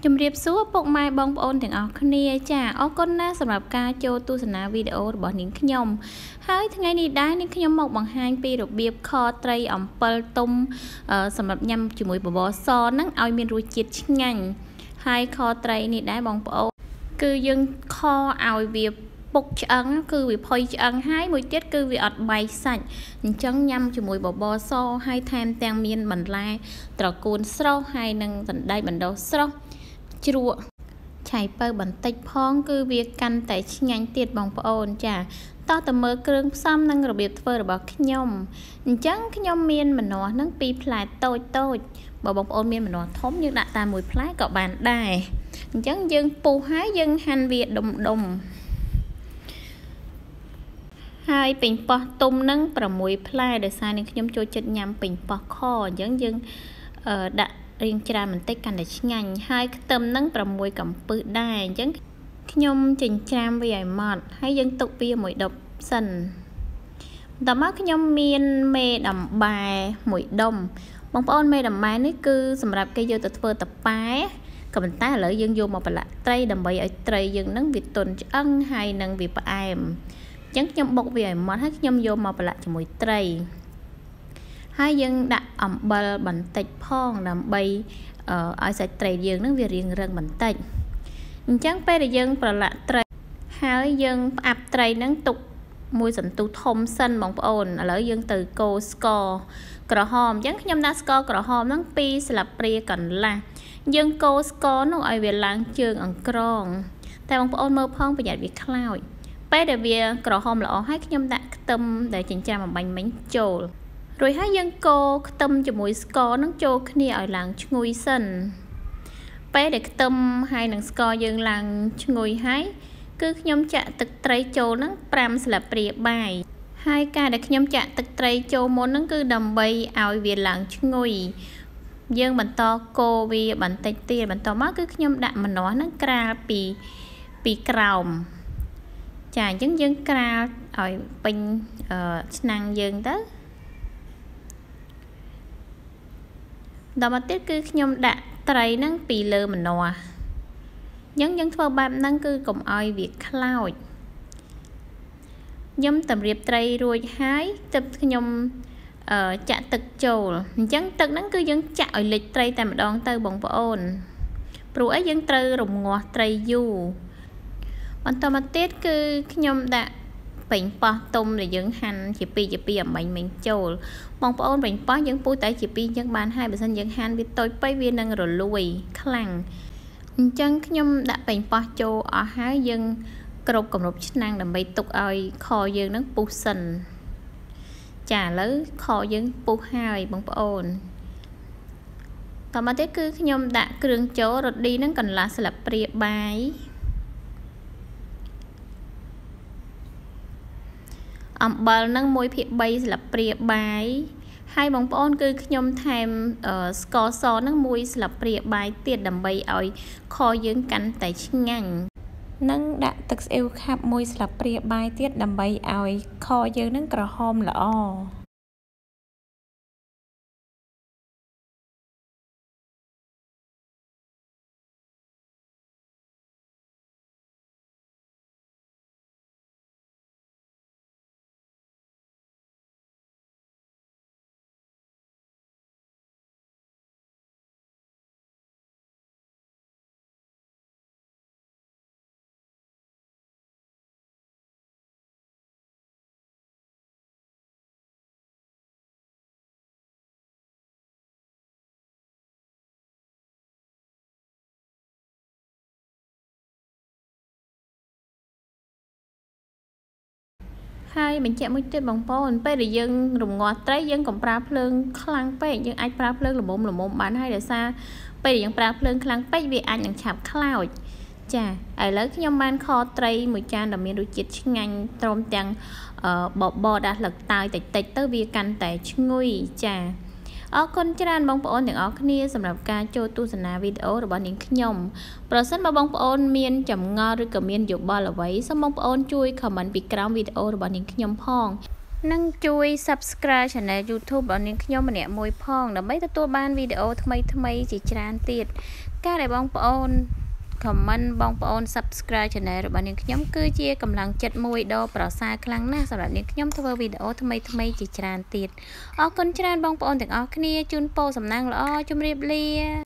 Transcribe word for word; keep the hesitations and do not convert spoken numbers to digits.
ជំរាបសួរពុកម៉ែបងប្អូនទាំងអស់គ្នាចាអរគុណណាស់សម្រាប់ការចូលទស្សនាវីដេអូរបស់នាងខ្ញុំហើយថ្ងៃនេះដែរនាងខ្ញុំមកបង្ហាញពីរបៀបខត្រីអំពិលទុំសម្រាប់ញ៉ាំជាមួយបបរសហ្នឹងឲ្យមានរសជាតិឆ្ងាញ់ហើយខត្រីនេះដែរបងប្អូនគឺយើងខឲ្យវាពុកឆ្អឹងគឺវាផុយឆ្អឹងហើយមួយទៀតគឺវាអត់បែកសាច់អញ្ចឹងញ៉ាំជាមួយបបរសហើយថែមទាំងមានបន្លែត្រកួនស្រស់ហើយនឹងសណ្តែកបណ្ដុះស្រស់ជ្រក់ឆៃពៅបន្តិចផងគឺវាកាន់តែឆ្ងាញ់ទៀតបងប្អូនចាតោះទៅមើលគ្រឿងផ្សំនិងរបៀបធ្វើរបស់ខ្ញុំអញ្ចឹងខ្ញុំមានម្នាស់នឹងពីរផ្លែតូចតូចបើបងប្អូនមានម្នាស់ធំយើងដាក់តាមមួយផ្លែក៏បានដែរអញ្ចឹងយើងពុះហើយយើងហាន់វាដុំដុំហើយពេញប៉ោះទុំនឹងប្រាំមួយផ្លែដោយសារនេះខ្ញុំចូលចិត្តញ៉ាំពេញប៉ោះខអញ្ចឹងយើងអឺដាក់រៀងច្រើនបន្តិចកាន់តែឆ្ងាញ់ហើយខ្ទឹមនឹងប្រាំមួយកំពឹសដែរអញ្ចឹងខ្ញុំចិញ្ច្រាំវាឲ្យម៉ត់ហើយយើងទុកវាមួយដុំសិនបន្តមកខ្ញុំមានមេដំបែមួយដុំបងប្អូនមេដំបែនេះគឺសម្រាប់គេយកទៅធ្វើតប៉ែក៏ប៉ុន្តែឥឡូវយើងយកមកប្រឡាក់ត្រីដើម្បីឲ្យត្រីយើងនឹងវាទន់ឆ្អឹងហើយនឹងវាផ្អែមអញ្ចឹងខ្ញុំបុកវាឲ្យម៉ត់ហើយខ្ញុំយកមកប្រឡាក់ជាមួយត្រីហើយយើងដាក់អំបិលបន្តិចផងដើម្បីឲ្យសាច់ត្រីយើងនឹងវារៀងរឹងបន្តិចអញ្ចឹងពេលដែលយើងប្រឡាក់ត្រីហើយយើងផ្អាប់ត្រីនឹងទុកមួយសន្ទុះធំសិនបងប្អូនឥឡូវយើងទៅកូរស្ករក្រហមអញ្ចឹងខ្ញុំដាក់ស្ករក្រហមហ្នឹងពីរស្លាបព្រាកន្លះយើងកូរស្ករនោះឲ្យវាឡើងជើងអង្ក្រងតែបងប្អូនមើលផងប្រយ័ត្នវាខ្លោចពេលដែលវាក្រហមល្អហើយខ្ញុំដាក់ខ្ទឹមដែលចិញ្ច្រាំអំបាញ់មិញចូលរួចហើយយើងកូរខ្ទឹមជាមួយស្ករនឹងចូលគ្នាឲ្យឡើងឈ្ងុយសិនពេលដែលខ្ទឹមហើយនឹងស្ករយើងឡើងឈ្ងុយហើយគឺខ្ញុំចាក់ទឹកត្រីចូលនឹងប្រាំស្លាបព្រាបាយហើយការដែលខ្ញុំចាក់ទឹកត្រីចូលមុនហ្នឹងគឺដើម្បីឲ្យវាឡើងឈ្ងុយយើងបន្តកូរវាបន្តិចទៀតបន្តមកគឺខ្ញុំដាក់ម្នាស់ហ្នឹងក្រាលពីពីក្រោមចាអញ្ចឹងយើងក្រាលឲ្យពេញឆ្នាំងយើងទៅដល់មកទៀតគឺខ្ញុំដាក់ត្រីហ្នឹងពីលើម្នាស់អញ្ចឹងយើងធ្វើបែបហ្នឹងគឺកុំឲ្យវាខ្លោចខ្ញុំតម្រៀបត្រីរួចហើយទឹកខ្ញុំអឺចាក់ទឹកចូលអញ្ចឹងទឹកហ្នឹងគឺយើងចាក់ឲ្យលិចត្រីតែម្ដងទៅបងប្អូនព្រោះអីយើងត្រូវរំងាស់ត្រីយូរបន្តមកទៀតគឺខ្ញុំដាក់ពេញប៉ោះទុំដែលយើងហាន់ជាពីរជាពីរអំបាញ់មិញចូលបងប្អូនពេញប៉ោះយើងពុះតែជាពីរអញ្ចឹងបានហើយបើមិនយើងហាន់វាតូចពេកវានឹងរលួយខ្លាំងអញ្ចឹងខ្ញុំដាក់ពេញប៉ោះចូលអស់ហើយយើងគ្របគម្របឆ្នាំងដើម្បីទុកឲ្យខយើងនឹងពុះសិនចាឥឡូវខយើងពុះហើយបងប្អូនតមកទៀតគឺខ្ញុំដាក់គ្រឿងចូលរ៉ូឌីនឹងកន្លះស្លាបព្រាបាយអំបិលនឹងមួយភាគបីស្លាបព្រាបាយហើយបងប្អូនគឺខ្ញុំថែមស្ករសនឹងមួយស្លាបព្រាបាយទៀតដើម្បីឲ្យខយើងកាន់តែឆ្ងាញ់និងដាក់ទឹកស្អ៊ីវខាប់មួយស្លាបព្រាបាយទៀតដើម្បីឲ្យខយើងនឹងក្រហមល្អហើយបញ្ជាក់មួយទៀតបងប្អូនពេលដែលយើងរំងាស់ត្រីយើងកុំប្រើភ្លើងខ្លាំងពេកយើងអាចប្រើភ្លើងល្មមល្មមបានហើយដោយសារពេលដែលយើងប្រើភ្លើងខ្លាំងពេកវាអាចនឹងឆាប់ខ្លោចចាឥឡូវខ្ញុំបានខត្រីមួយចានដែលមានរសជាតិឆ្ងាញ់ព្រមទាំងបបរដាក់ស្លឹកតើយតិចតិចទៅវាកាន់តែឈ្ងុយចាអរគុណច្រើនបងប្អូនទាំងអស់គ្នាសម្រាប់ការចូលទស្សនាវីដេអូរបស់នាងខ្ញុំប្រសិនបើបងប្អូនមានចម្ងល់ឬក៏មានយោបល់អ្វីសូមបងប្អូនជួយ comment ពីក្រោមវីដេអូរបស់នាងខ្ញុំផងនិងជួយ subscribe channel YouTube របស់នាងខ្ញុំម្នាក់មួយផងដើម្បីទទួលបានវីដេអូថ្មីៗជាច្រើនទៀតការដែលបងប្អូន comment បងប្អូន subscribe channel របស់នាងខ្ញុំគឺជាកម្លាំងចិត្តមួយដ៏ប្រសើរខ្លាំងណាស់សម្រាប់នាងខ្ញុំធ្វើវីដេអូថ្មីថ្មីជាច្រើនទៀតអរគុណច្រើនបងប្អូនទាំងអស់គ្នាជូនពរសំណាងល្អជម្រាបលា